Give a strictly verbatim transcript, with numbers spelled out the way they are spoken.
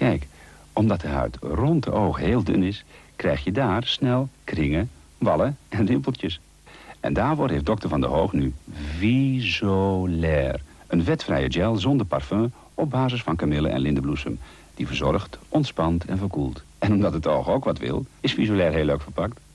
Kijk, omdat de huid rond de ogen heel dun is, krijg je daar snel kringen, wallen en rimpeltjes. En daarvoor heeft dokter Van der Hoog nu Visolair. Een vetvrije gel zonder parfum op basis van kamille en lindenbloesem. Die verzorgt, ontspant en verkoelt. En omdat het oog ook wat wil, is Visolair heel leuk verpakt.